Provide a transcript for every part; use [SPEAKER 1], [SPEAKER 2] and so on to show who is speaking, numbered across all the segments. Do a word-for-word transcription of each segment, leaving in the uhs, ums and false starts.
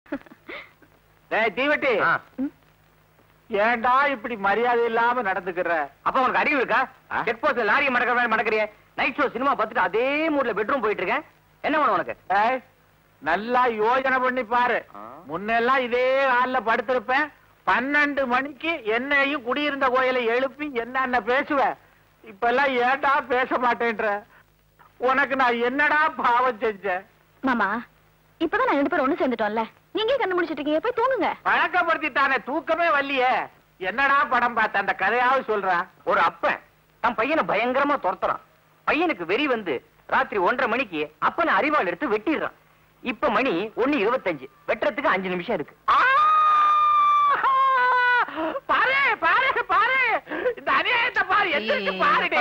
[SPEAKER 1] தீவட்டி, ஏண்டா இப்படி மரியாதை இல்லாம நடந்துக்கிற?
[SPEAKER 2] அப்ப உனக்கு அறிவு இருக்கா? செக் போஸ்ட் லாரியை மடக்கிற மாதிரி மடக்கிறிய. நைட் ஷோ சினிமா பார்த்துட்டு அதே மூட்ல பெட்ரூம் போயிட்டு இருக்கேன். என்ன வேணும் உனக்கு?
[SPEAKER 1] நல்லா யோசனை பண்ணி பாரு. முன்னெல்லாம் இதே ஆள்ல படுத்திருப்பேன். பன்னெண்டு மணிக்கு என்னையும் குடியிருந்த கோயிலை எழுப்பி என்ன பேசுவ. இப்ப எல்லாம் ஏண்டா பேச மாட்டேன்ற? உனக்கு நான் என்னடா பாவம் செஞ்சேன்?
[SPEAKER 3] மாமா, இப்பதான் நான் ரெண்டு பேரும் ஒண்ணு சேர்ந்துட்டோம்ல, நீங்க கண்ணு முடிச்சிட்டு இருக்கீங்க, போய் தூங்குங்க.
[SPEAKER 1] பழக்கப்படுத்திட்டானே, தூக்கமே வரலையே. என்னடா படம் பார்த்த? அந்த கதையாவது சொல்றான்.
[SPEAKER 2] ஒரு அப்பன் தன் பையனை பயங்கரமா துரத்துறான். பையனுக்கு வெறி வந்து ராத்திரி ஒன்றரை மணிக்கு அப்பனை அறிவாள் எடுத்து வெட்டிடுறான். இப்ப மணி ஒண்ணு இருபத்தஞ்சு, வெட்டுறதுக்கு அஞ்சு நிமிஷம் இருக்கு.
[SPEAKER 1] பாரு பாரு பாரு, இந்த அநியாயத்தை பாரு, எந்திரிச்சு பாருடே.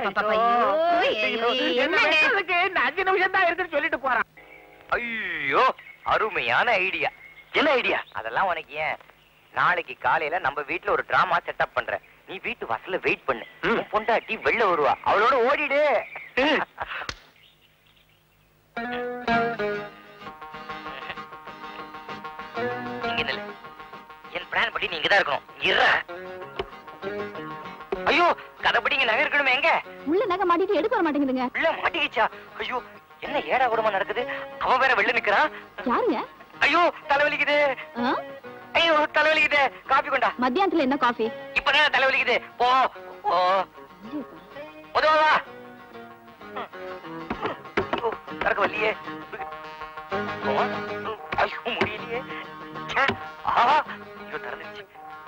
[SPEAKER 1] என்ன வெட்டுறதுக்கு இந்த அஞ்சு நிமிஷம் தான் இருக்குன்னு சொல்லிட்டு போறான்.
[SPEAKER 2] ஐயோ, அருமையான ஐடியா. என்ன ஐடியா? அதெல்லாம் உனக்கு ஏன், நாளைக்கு காலையில நம்ம வீட்டுல ஒரு டிராமா செட்டப் பண்றேன். நீ வீட்டு வாசல்ல வெயிட் பண்ணு. பொண்டாட்டி வெளில வருவா, அவளோட ஓடிடு. என் பிளான் படி நீங்க தான் இருக்கணும். ஐயோ, கதைப்படிங்க நகை இருக்கணுமே. எங்க
[SPEAKER 3] உள்ள நகை மாட்டிட்டு எடுக்க வர மாட்டேங்குதுங்க.
[SPEAKER 2] உள்ள மாட்டிக்கிச்சா? ஐயோ, என்ன ஏடா கூடமா நடக்குது? அவன் வேற வெளில நிக்கிறான்.
[SPEAKER 3] யாருங்க?
[SPEAKER 2] ஐயோ, தலைவலிக்குது. ஐயோ, தலைவலிக்குது. காபி கொண்டா.
[SPEAKER 3] மத்தியானத்துல என்ன காஃபி?
[SPEAKER 2] இப்பதான் தலைவலிக்குது. போ போ, உதவா. ஐயோ, நடக்க வரலையே. ஐயோ, முடியலையே. ஐயோ, திறந்துருச்சு.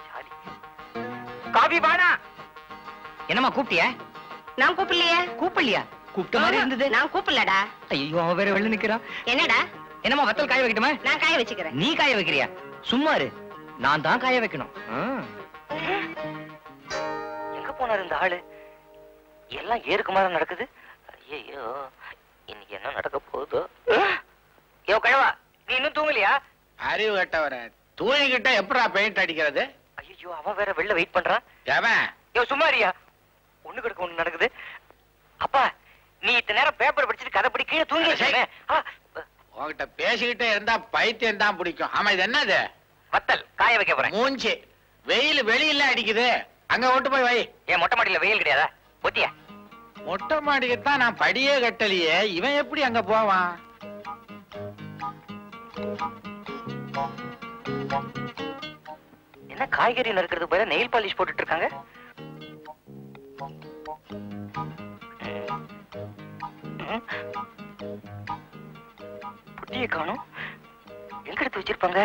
[SPEAKER 2] காபி பானா. என்னம்மா கூப்பிட்டிய?
[SPEAKER 3] நான் கூப்பிடலையே.
[SPEAKER 2] கூப்பிடலையா? கூப்பிட்ட மாதிரி இருந்தது.
[SPEAKER 3] நான் கூப்பிடலடா.
[SPEAKER 2] ஐயோ, அவன் வேற வெளில நிக்கிறான்.
[SPEAKER 3] என்னடா?
[SPEAKER 2] என்னம்மா, வத்தல் காய வைக்கட்டுமா?
[SPEAKER 3] நான் காய வச்சுக்கிறேன்.
[SPEAKER 2] நீ காய வைக்கிறியா? சும்மா இரு, நான் தான் காய வைக்கணும். எங்க போனாரு இந்த ஆளு? எல்லாம் ஏறுக்கு மாதிரி நடக்குது. ஐயோ, இன்னைக்கு என்ன நடக்க போகுதோ? யோ கழவா, நீ இன்னும் தூங்கலையா?
[SPEAKER 1] அறிவு கட்டவர, தூங்கிக்கிட்ட எப்படா பெயிண்ட் அடிக்கிறது?
[SPEAKER 2] ஐயோ, அவன் வேற வெளில வெயிட் பண்றான். யோ சும்மா இருயா, ஒண்ணு கிடக்கு ஒண்ணு நடக்குது. அப்பா, நீ இத்தனை நேரம் பேப்பர் படிச்சுட்டு கதை படி கீழே தூங்கி.
[SPEAKER 1] உங்ககிட்ட பேசிக்கிட்டே இருந்தா பைத்தியம் தான் பிடிக்கும். ஆமா, இது என்னது?
[SPEAKER 2] வத்தல் காய வைக்க போறேன்.
[SPEAKER 1] மூஞ்சி வெயில் வெளியில அடிக்குது, அங்க ஓட்டு போய் வை.
[SPEAKER 2] ஏன் மொட்டை மாடியில வெயில் கிடையாதா? ஒத்தியா?
[SPEAKER 1] மொட்டை மாடிக்குத்தான் நான் படியே கட்டலையே, இவன் எப்படி அங்க போவான்?
[SPEAKER 2] என்ன காய்கறி நறுக்கிறது போல நெயில் பாலிஷ் போட்டுட்டு இருக்காங்க. புட்டியை காணும், எங்க எடுத்து வச்சிருப்பாங்க?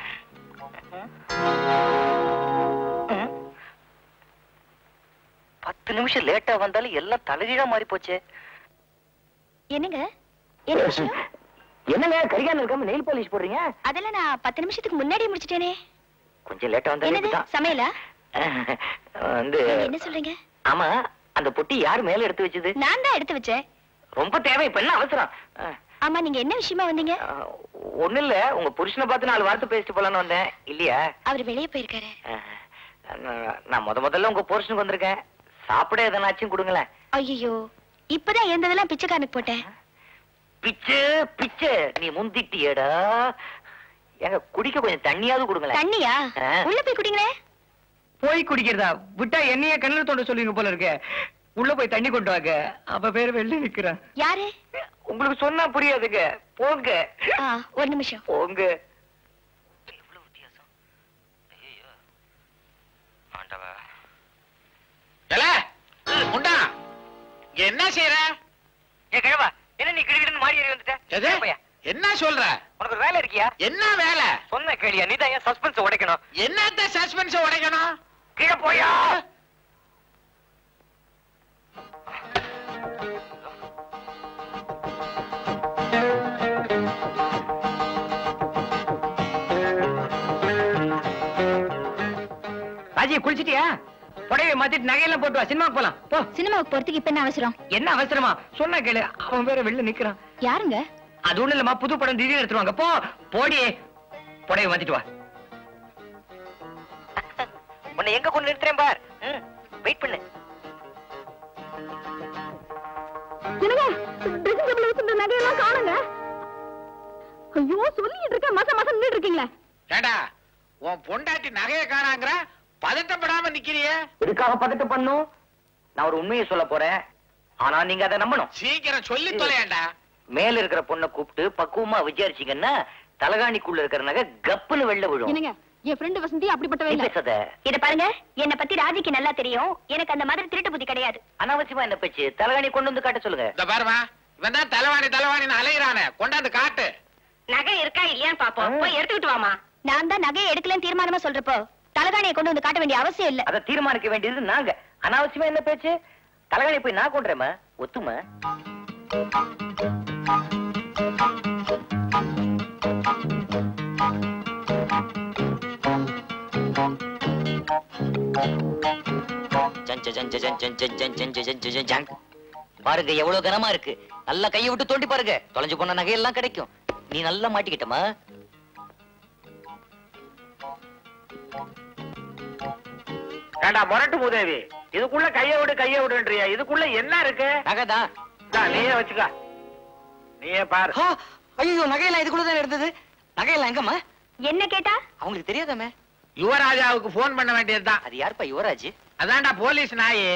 [SPEAKER 2] பத்து நிமிஷம் லேட்டா வந்தாலும் எல்லாம் தலைகீழா மாறி போச்சு.
[SPEAKER 3] என்னங்க, என்ன விஷயம்?
[SPEAKER 2] என்னங்க கரிகாலம் இருக்காம நெயில் பாலிஷ் போடுறீங்க?
[SPEAKER 3] அதெல்லாம் நான் பத்து நிமிஷத்துக்கு முன்னாடி முடிச்சிட்டேனே.
[SPEAKER 2] கொஞ்சம் லேட்டா வந்தா
[SPEAKER 3] சமையலா?
[SPEAKER 2] வந்து
[SPEAKER 3] என்ன சொல்றீங்க?
[SPEAKER 2] ஆமா, அந்த பொட்டி யாரு மேல எடுத்து வச்சது?
[SPEAKER 3] நான் தான் எடுத்து வச்சேன்.
[SPEAKER 2] ரொம்ப தேவை, இப்ப என்ன அவசரம்?
[SPEAKER 3] ஆமா, நீங்க என்ன விஷயமா வந்தீங்க?
[SPEAKER 2] ஒண்ணு இல்ல, உங்க புருஷனை பார்த்து நாலு வார்த்தை பேசிட்டு போலான்னு வந்தேன். இல்லையா?
[SPEAKER 3] அவர் வெளியே போயிருக்காரு.
[SPEAKER 2] நான் முத முதல்ல உங்க புருஷனுக்கு வந்திருக்கேன். சாப்பிட எதனாச்சும் கொடுங்களேன்.
[SPEAKER 3] ஐயோ, இப்பதான் எந்ததெல்லாம் பிச்சைக்காரனுக்கு போட்டேன்.
[SPEAKER 2] பிச்சு பிச்சு நீ முந்திட்டியடா. எங்க குடிக்க கொஞ்சம் தண்ணியாவது கொடுங்களேன்.
[SPEAKER 3] தண்ணியா? உள்ள போய் குடிங்களே.
[SPEAKER 2] போய் குடிக்கிறதா? விட்டா என்னைய கண்ணில் தோண்ட சொல்லுவீங்க போல இருக்க. உள்ள போய் தண்ணி கொண்டு வாங்க. அப்ப பேரு வெளில நிக்கிறான்.
[SPEAKER 3] யாரு?
[SPEAKER 2] உங்களுக்கு சொன்னா புரியாதுங்க, போங்க.
[SPEAKER 3] ஒரு நிமிஷம்
[SPEAKER 2] போங்க. எவ்வளவு வித்தியாசம். ஐயோ ஆண்டவா.
[SPEAKER 1] முண்டா, என்ன செய்யற?
[SPEAKER 2] ஏ கிழவா, என்ன நீ கிடுகிடுன்னு மாறி ஏறி வந்துட்ட?
[SPEAKER 1] என்ன சொல்ற?
[SPEAKER 2] உனக்கு ஒரு வேலை இருக்கியா?
[SPEAKER 1] என்ன வேலை?
[SPEAKER 2] சொன்ன கேளியா? நீ தான் ஏன் சஸ்பென்ஸ் உடைக்கணும்?
[SPEAKER 1] என்னத்த சஸ்பென்ஸ் உடைக்கணும்?
[SPEAKER 2] கீழே போயா. ராஜி, குளிச்சிட்டியா? புடவை மாத்திட்டு நகையெல்லாம் போட்டு வா, சினிமாவுக்கு போலாம். போ.
[SPEAKER 3] சினிமாவுக்கு போறதுக்கு இப்ப என்ன அவசரம்?
[SPEAKER 2] என்ன அவசரமா? சொன்ன கேளு, அவன் வேற வெளில நிக்கிறான்.
[SPEAKER 3] யாருங்க?
[SPEAKER 2] அது ஒண்ணு இல்லம்மா, புது படம் திடீர்னு எடுத்துருவாங்க. போ போடி, புடவை மாத்திட்டு வா. உன்னை எங்க கொண்டு நிறுத்துறேன் பார். வெயிட் பண்ணு.
[SPEAKER 3] நகையெல்லாம் காணுங்க. ஐயோ சொல்லிட்டு இருக்க மாசம் மாசம் நின்னுட்டு இருக்கீங்களே.
[SPEAKER 1] ஏண்டா உன் பொண்டாட்டி நகைய காணாங்கற பதட்டப்படாம நிக்கிறியே?
[SPEAKER 2] இதுக்காக பதட்டம் பண்ணும்? நான் ஒரு உண்மையை சொல்ல போறேன், ஆனா நீங்க அதை நம்பணும்.
[SPEAKER 1] சீக்கிரம் சொல்லி தொலையேண்டா.
[SPEAKER 2] மேல இருக்கிற பொண்ணை கூப்பிட்டு பக்குவமா விசாரிச்சீங்கன்னா தலகாணிக்குள்ள இருக்கிற நகை கப்புன்னு வெளில விழும்.
[SPEAKER 3] என்னங்க என் ஃப்ரெண்ட் வசந்தி அப்படிப்பட்டவே இல்ல.
[SPEAKER 2] பேசாத.
[SPEAKER 3] இத பாருங்க, என்ன பத்தி ராஜிக்கு நல்லா தெரியும். எனக்கு அந்த மாதிரி திருட்டு புத்தி கிடையாது.
[SPEAKER 2] அனாவசியமா என்ன பேச்சு? தலகாணி கொண்டு வந்து காட்ட சொல்லுங்க.
[SPEAKER 1] இந்த பாருமா, இவன் தான் தலைவாணி தலைவாணின்னு அலையிறானே, கொண்டாந்து காட்டு.
[SPEAKER 3] நகை இருக்கா இல்லையான்னு பாப்போம். போய் எடுத்துக்கிட்டு வாமா. நான் தான் நகையை எடுக்கலன்னு தீர்மானமா சொல்றப்போ தலகாணியை கொண்டு வந்து காட்ட வேண்டிய அவசியம் இல்ல.
[SPEAKER 2] அதை தீர்மானிக்க வேண்டியது நாங்க. அனாவசியமா என்ன பேச்சு? தலகாணி போய் நான் கொண்டுறேமா? ஒத்துமா? பாருங்க எவ்வளவு கனமா இருக்கு. நல்லா கையை விட்டு தோண்டி பாருங்க, தொலைஞ்சு போன நகையெல்லாம் கிடைக்கும். நீ நல்லா மாட்டிக்கிட்டமா?
[SPEAKER 1] ஏண்டா முரட்டு மூதேவி, இதுக்குள்ள கைய விடு கைய விடுன்றியா? இதுக்குள்ள என்ன இருக்கு?
[SPEAKER 2] நகைதான்.
[SPEAKER 1] நீயே வச்சுக்க, நீயே பாரு.
[SPEAKER 2] ஐயோ, நகையெல்லாம் இதுக்குள்ளதான் இருந்தது. நகையெல்லாம் எங்கம்மா?
[SPEAKER 3] என்ன கேட்டா?
[SPEAKER 2] அவங்களுக்கு தெரியாதாமே.
[SPEAKER 1] யுவராஜாவுக்கு போன் பண்ண வேண்டியதுதான்.
[SPEAKER 2] அது யாருப்பா யுவராஜ்?
[SPEAKER 1] அதான்டா போலீஸ் நாயே.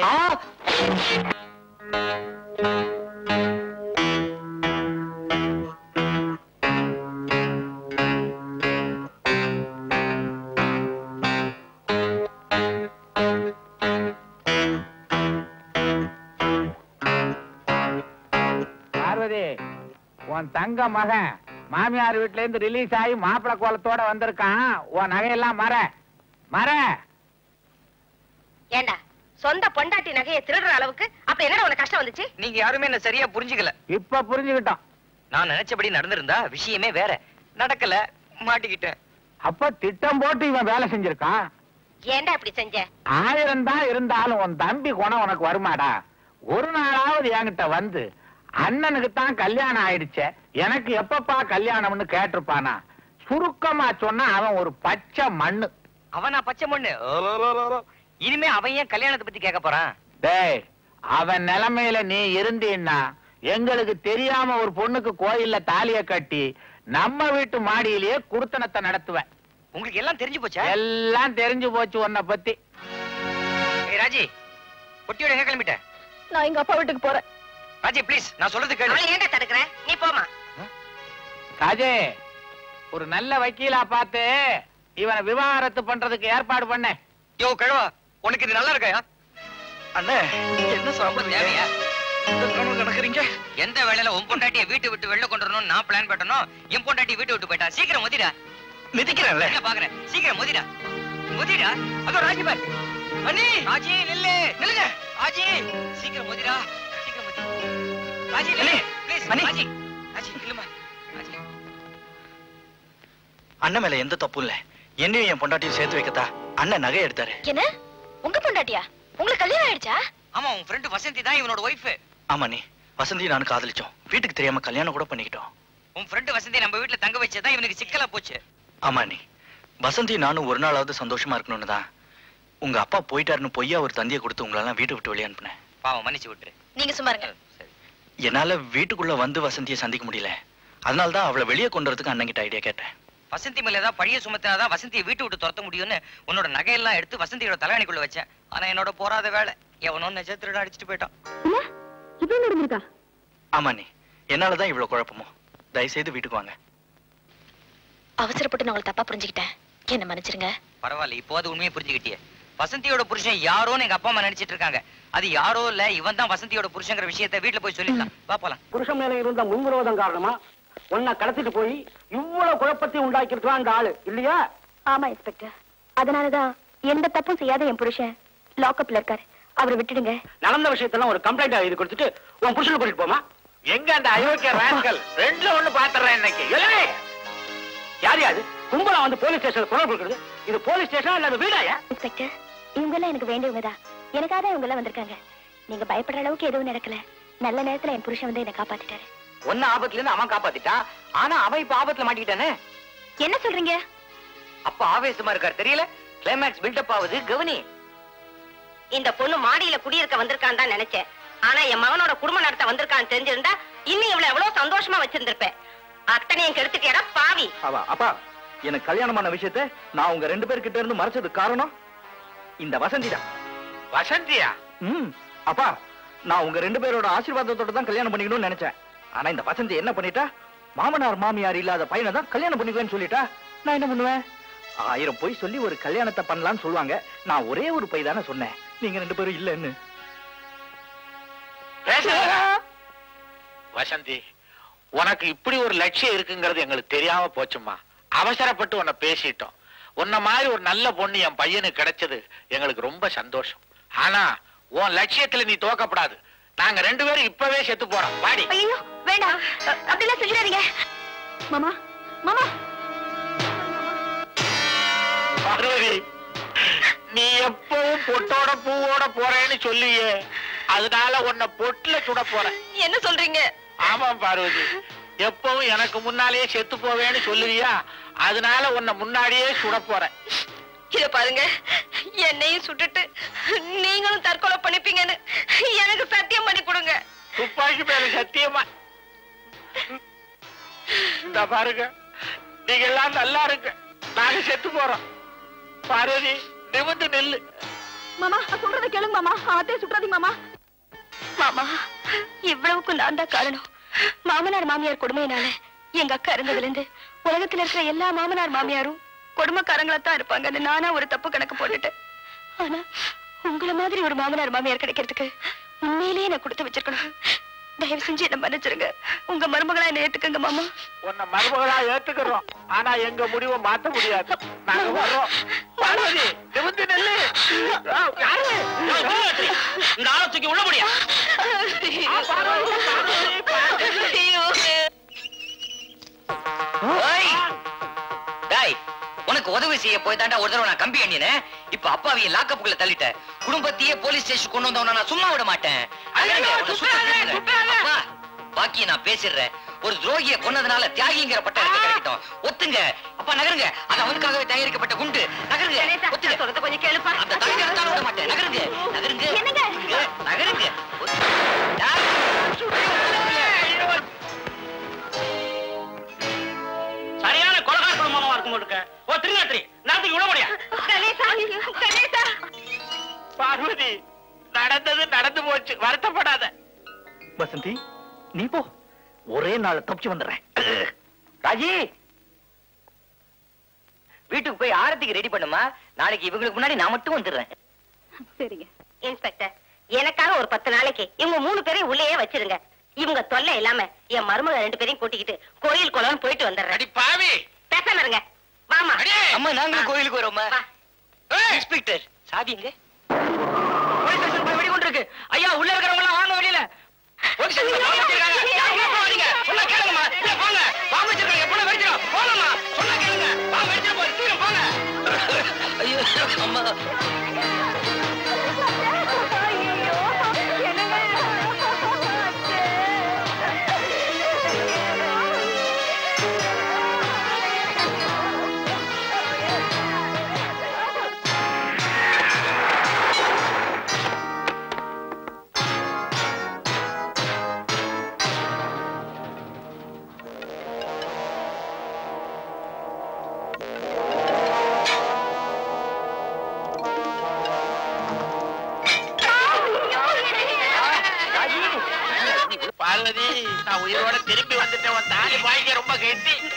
[SPEAKER 1] பார்வதி, உன் தங்க மகன் மாமியார் வீட்டுல இருந்து ரிலீஸ் ஆகி மாப்பிள கோலத்தோட வந்திருக்கான். உன் நகையெல்லாம் மற மற.
[SPEAKER 4] ஏண்டா சொந்த பொண்டாட்டி நகையை திருடுற அளவுக்கு அப்ப என்னடா உனக்கு கஷ்டம் வந்துச்சு?
[SPEAKER 2] நீங்க யாருமே என்ன சரியா புரிஞ்சுக்கல.
[SPEAKER 1] இப்ப புரிஞ்சுக்கிட்டோம்.
[SPEAKER 2] நான் நினைச்சபடி நடந்திருந்தா விஷயமே வேற. நடக்கல, மாட்டிக்கிட்டேன்.
[SPEAKER 1] அப்ப திட்டம் போட்டு இவன் வேலை செஞ்சிருக்கான்.
[SPEAKER 4] ஏண்டா இப்படி செஞ்ச?
[SPEAKER 1] ஆயிரம் தான் இருந்தாலும் உன் தம்பி குணம் உனக்கு வருமாடா? ஒரு நாளாவது என்கிட்ட வந்து அண்ணனுக்கு தான் கல்யாணம் ஆயிடுச்சே, எனக்கு எப்பப்பா கல்யாணம்னு கேட்டிருப்பானா? சுருக்கமா சொன்னா அவன் ஒரு பச்சை மண்ணு.
[SPEAKER 2] அவனா பச்சை மண்ணு? இனிமே அவன் ஏன் கல்யாணத்தை பத்தி கேட்க போறான்?
[SPEAKER 1] டேய், அவன் நிலைமையில நீ இருந்தீன்னா எங்களுக்கு தெரியாம ஒரு பொண்ணுக்கு கோயில்ல தாலிய கட்டி நம்ம வீட்டு மாடியிலேயே குடுத்தனத்தை நடத்துவேன்.
[SPEAKER 2] உங்களுக்கு எல்லாம் தெரிஞ்சு போச்சா?
[SPEAKER 1] எல்லாம் தெரிஞ்சு போச்சு உன்னை பத்தி.
[SPEAKER 2] ராஜி, பொட்டியோட எங்க கிளம்பிட்ட?
[SPEAKER 3] நான் எங்க அப்பா வீட்டுக்கு போறேன்.
[SPEAKER 2] ராஜி ப்ளீஸ், நான் சொல்றது கேளு.
[SPEAKER 4] அவளை ஏண்டா தடுக்கற? நீ போமா.
[SPEAKER 1] ராஜே, ஒரு நல்ல வக்கீலா பார்த்து இவனை விவாகரத்து பண்றதுக்கு ஏற்பாடு பண்ண.
[SPEAKER 2] யோ கழுவா, உனக்கு இது நல்லா இருக்கா? அண்ணே, என்ன சாப்பிட தேவையா? நடக்கிறீங்க? எந்த வேளையில உன் பொண்டாட்டியை வீட்டு விட்டு வெளில கொண்டு வரணும்னு நான் பிளான் பண்ணணும். என் பொண்டாட்டி வீட்டு விட்டு போயிட்டா. சீக்கிரம் முதிடா. மிதிக்கிறேன்ல. என்ன பாக்குறேன்? சீக்கிரம் முதிடா. முதிடா. அதோ ராஜி பார். அண்ணி, ராஜி நில்லு. நில்லுங்க. ராஜி, சீக்கிரம் முதிடா. சீக்கிரம் முதி. ராஜி நில்லு. ப்ளீஸ். ராஜி. ராஜி நில்லுமா. ராஜி.
[SPEAKER 5] அண்ணன் மேல எந்த தப்பும் இல்ல. என்னையும் என் பொண்டாட்டியும் சேர்த்து வைக்கத்தா அண்ணன் நகை எடுத்தாரு.
[SPEAKER 3] என்ன? உங்க பொண்டாட்டியா? உங்களுக்கு கல்யாணம் ஆயிடுச்சா?
[SPEAKER 2] ஆமா, உன் ஃப்ரெண்ட் வசந்தி தான் இவனோட ஒய்ஃப்.
[SPEAKER 5] ஆமா, நீ வசந்தி நானும் காதலிச்சோம். வீட்டுக்கு தெரியாம கல்யாணம் கூட பண்ணிக்கிட்டோம்.
[SPEAKER 2] உன் ஃப்ரெண்ட் வசந்தி நம்ம வீட்டுல தங்க வச்சதா இவனுக்கு சிக்கலா போச்சு.
[SPEAKER 5] ஆமா, நீ வசந்தி நானும் ஒரு நாளாவது சந்தோஷமா இருக்கணும்னு தான் உங்க அப்பா போயிட்டாருன்னு பொய்யா ஒரு தந்தியை கொடுத்து உங்களெல்லாம் வீட்டை விட்டு வெளியே அனுப்புனேன்.
[SPEAKER 2] பாவம், மன்னிச்சு விட்டுரு.
[SPEAKER 3] நீங்க சும்மா இருங்க.
[SPEAKER 5] என்னால வீட்டுக்குள்ள வந்து வசந்தியை சந்திக்க முடியல. அதனால தான் அவளை வெளியே கொண்டு வரதுக்கு அண்ணன் கிட்ட ஐடியா கேட்டேன்.
[SPEAKER 2] வசந்தி மேல ஏதாவது பழிய சுமத்தாதான் வசந்தியை வீட்டு விட்டு துரத்த முடியும்னு உன்னோட நகையெல்லாம் எடுத்து வசந்தியோட தலையணைக்குள்ள வச்சேன். ஆனா என்னோட போராத வேலை, எவனோ நெஜத்திரட அடிச்சுட்டு போயிட்டான்.
[SPEAKER 3] இது நடந்திருக்கா?
[SPEAKER 5] ஆமா, நீ என்னாலதான் இவ்வளவு குழப்பமோ. தயவு செய்து வீட்டுக்கு வாங்க.
[SPEAKER 3] அவசரப்பட்டு நான் உங்களை தப்பா புரிஞ்சுக்கிட்டேன், என்ன மன்னிச்சிருங்க.
[SPEAKER 2] பரவாயில்ல, இப்போ அது உண்மையை புரிஞ்சுக்கிட்டியே. வசந்தியோட புருஷன் யாரோன்னு எங்க அப்பா அம்மா நினைச்சிட்டு இருக்காங்க. அது யாரோ இல்ல, இவன் தான் வசந்தியோட புருஷங்கிற விஷயத்தை வீட்டுல போய் சொல்லிடலாம். வா போலாம்.
[SPEAKER 6] புருஷன் மேல இருந்த முன்விரோதம் காரணமா உன்னை கடத்திட்டு போய் இவ்வளவு குழப்பத்தை உண்டாக்கி இருக்கான் அந்த ஆளு இல்லையா?
[SPEAKER 3] ஆமா இன்ஸ்பெக்டர், அதனாலதான் எந்த தப்பும் செய்யாத என் புருஷன் லாக்அப்ல இருக்காரு. அவரை விட்டுடுங்க.
[SPEAKER 6] நடந்த விஷயத்தெல்லாம் ஒரு கம்ப்ளைண்ட் எழுதி கொடுத்துட்டு உன் புருஷனை கூட்டிட்டு போமா.
[SPEAKER 1] எங்க அந்த அயோக்கிய ராஸ்கல்? ரெண்டுல ஒண்ணு பாத்துறேன் இன்னைக்கு.
[SPEAKER 6] யார் யாது கும்பலா வந்து போலீஸ் ஸ்டேஷன் குரல் கொடுக்குறது? இது போலீஸ் ஸ்டேஷன் இல்ல வீடாயா?
[SPEAKER 3] இன்ஸ்பெக்டர், இவங்க எல்லாம் எனக்கு வேண்டியவங்க தான். எனக்காக இவங்க எல்லாம் வந்திருக்காங்க. நீங்க பயப்படுற அளவுக்கு எதுவும் நடக்கல. நல்ல நேரத்துல என் புருஷன் வந்து என்ன காப்பாத்திட்டாரு.
[SPEAKER 2] ஒன்னு ஆபத்துல இருந்து அவன் காப்பாத்திட்டான். ஆனா அவன் இப்ப ஆபத்துல மாட்டிக்கிட்டானே.
[SPEAKER 3] என்ன சொல்றீங்க?
[SPEAKER 2] அப்ப ஆவேசமா இருக்காரு தெரியல. கிளைமேக்ஸ் பில்டப் ஆகுது, கவனி.
[SPEAKER 4] இந்த பொண்ணு மாடியில குடியிருக்க வந்திருக்கான்னு தான் நினைச்சேன். ஆனா என் மகனோட குடும்ப நடத்த வந்திருக்கான்னு தெரிஞ்சிருந்தா இன்னும் இவ்வளவு எவ்வளவு சந்தோஷமா வச்சிருந்திருப்பேன். அத்தனையும் கெடுத்துட்டியடா பாவி.
[SPEAKER 5] அவ அப்பா எனக்கு கல்யாணமான விஷயத்தை நான் உங்க ரெண்டு பேர்கிட்ட இருந்து மறைச்சது காரணம் இந்த வசந்தி தான்.
[SPEAKER 1] வசந்தியா?
[SPEAKER 5] ம் அப்பா நான் உங்க ரெண்டு பேரோட ஆசீர்வாதத்தோட தான் கல்யாணம் பண்ணிக்கணும்னு நினைச்சேன். ஆனா இந்த வசந்தி என்ன பண்ணிட்டா, மாமனார் மாமியார் இல்லாத பையனை தான் கல்யாணம் பண்ணிக்குவேன்னு சொல்லிட்டா. நான் என்ன பண்ணுவேன்? ஆயிரம் போய் சொல்லி ஒரு கல்யாணத்தை பண்ணலாம்னு சொல்லுவாங்க. நான் ஒரே ஒரு பை தானே சொன்னேன், நீங்க ரெண்டு பேரும் இல்லன்னு.
[SPEAKER 1] வசந்தி, உனக்கு இப்படி ஒரு லட்சியம் இருக்குங்கிறது எங்களுக்கு தெரியாம போச்சுமா. அவசரப்பட்டு உன்னை பேசிட்டோம். உன்ன மாதிரி ஒரு நல்ல பொண்ணு என் பையனுக்கு கிடைச்சது எங்களுக்கு ரொம்ப சந்தோஷம். ஆனா உன் லட்சியத்துல நீ தோக்கப்படாது. நாங்க ரெண்டு பேரும் இப்பவே செத்து போறோம். பாடி.
[SPEAKER 3] ஐயோ வேண்டாம், அப்படிலாம் சொல்லிடாதீங்க. மாமா மாமா
[SPEAKER 1] பார்வதி, நீ எப்பவும் பொட்டோட பூவோட போறேன்னு சொல்லியே, அதனால உன்னை பொட்டுல சுட போற.
[SPEAKER 4] என்ன சொல்றீங்க?
[SPEAKER 1] ஆமா பார்வதி, எப்பவும் எனக்கு முன்னாலேயே செத்து போவேன்னு சொல்லுவியா, அதனால உன்னை முன்னாடியே சுட போற.
[SPEAKER 4] இத பாருங்க, என்னையும் சுட்டுட்டு நீங்களும் தற்கொலை பண்ணிப்பீங்கன்னு எனக்கு சத்தியம் பண்ணி கொடுங்க.
[SPEAKER 1] துப்பாக்கி மேல சத்தியமா? இந்த பாருங்க, நீங்க எல்லாம் நல்லா இருங்க, நாங்க செத்து போறோம். பார்வதி நிமிந்து நெல்லு.
[SPEAKER 3] மாமா சொல்றத கேளுங்க மாமா, அதே சுற்றாதீங்க மாமா. மாமா இவ்வளவுக்கு நான் தான் காரணம். மாமனார் மாமியார் கொடுமையினால எங்க அக்கா இருந்ததுல இருந்து உலகத்துல இருக்கிற எல்லா மாமனார் மாமியாரும் கொடுமைக்காரங்களா தான் இருப்பாங்கன்னு நானா ஒரு தப்பு கணக்கு போட்டுட்டேன். ஆனா உங்களை மாதிரி ஒரு மாமனார் மாமியார் கிடைக்கிறதுக்கு உண்மையிலேயே நான் கொடுத்து வச்சிருக்கணும். தயவு செஞ்சு என்ன மன்னிச்சிருங்க. உங்க மருமகளா என்ன ஏத்துக்கங்க மாமா.
[SPEAKER 1] உன்னை மருமகளா ஏத்துக்கிறோம், ஆனா எங்க முடிவை மாத்த முடியாது. நாங்க வர்றோம். பார்வதி நிமிந்து நெல்லு.
[SPEAKER 6] இந்த ஆளை தூக்கி உள்ள முடியா?
[SPEAKER 2] உனக்கு உதவி செய்ய போய் தாண்டா ஒரு தடவை நான் கம்பி எண்ணினேன். இப்ப அப்பாவிய லாக்கப்புக்குள்ள தள்ளிட்ட. குடும்பத்தையே போலீஸ் ஸ்டேஷன் கொண்டு வந்தவன நான் சும்மா விட மாட்டேன். பாக்கிய நான் பேசிடுறேன். ஒரு துரோகிய கொன்னதுனால தியாகிங்கிற பட்டம் எனக்கு கிடைக்கட்டும். ஒத்துங்க அப்பா, நகருங்க. அது அவனுக்காகவே தயாரிக்கப்பட்ட குண்டு. நகருங்க, ஒத்துங்க.
[SPEAKER 4] கொஞ்சம் கேளுப்பா.
[SPEAKER 2] அந்த தலைக்கிறதால விட மாட்டேன். நகருங்க, நகருங்க, நகருங்க.
[SPEAKER 6] சரியான கொலகார குடும்பமா இருக்கும் போட்டுக்க. ஓ திருநாத்திரி நாத்துக்கு விட முடியா?
[SPEAKER 1] பார்வதி, நடந்தது நடந்து போச்சு, வருத்தப்படாத.
[SPEAKER 5] வசந்தி நீ போ, ஒரே நாள் தப்பிச்சு வந்துடுறேன்.
[SPEAKER 2] ராஜி, வீட்டுக்கு போய் ஆரத்திக்கு ரெடி பண்ணுமா. நாளைக்கு இவங்களுக்கு முன்னாடி நான் மட்டும் வந்துடுறேன்.
[SPEAKER 3] சரிங்க
[SPEAKER 4] இன்ஸ்பெக்டர், எனக்காக ஒரு பத்து நாளைக்கு இவங்க மூணு பேரையும் உள்ளேயே வச்சிருங்க. இவங்க தொல்லை இல்லாம என் மருமக ரெண்டு பேரையும் கூட்டிக்கிட்டு கோயில் குளம் போயிட்டு வந்துடுறேன்.
[SPEAKER 1] அடி பாவி,
[SPEAKER 4] பேசாம இருங்க. வாமா.
[SPEAKER 2] அம்மா நாங்களும் கோயிலுக்கு வரோம்மா. இன்ஸ்பெக்டர் சாவி எங்க? போலீஸ் ஸ்டேஷன் போய் வெடி கொண்டு இருக்கு. ஐயா உள்ள இருக்கிறவங்க எல்லாம் வாங்க வெளியில. போலீஸ் ஸ்டேஷன் வாங்க வச்சிருக்காங்க. யாருமே போகாதீங்க. சொன்னா கேளுங்கம்மா. இல்ல போங்க. வாங்க வச்சிருக்காங்க. எப்போ வெடிச்சிரும். போங்கம்மா. சொன்னா கேளுங்க. வாங்க வெடிச்சிரு போய் சீக்கிரம் போங்க. ஐயோ அம்மா.
[SPEAKER 1] பார்வதி, நான் உயிரோட திரும்பி வந்துட்டேன். உன் தாலி வாய்க்க ரொம்ப கெட்டி.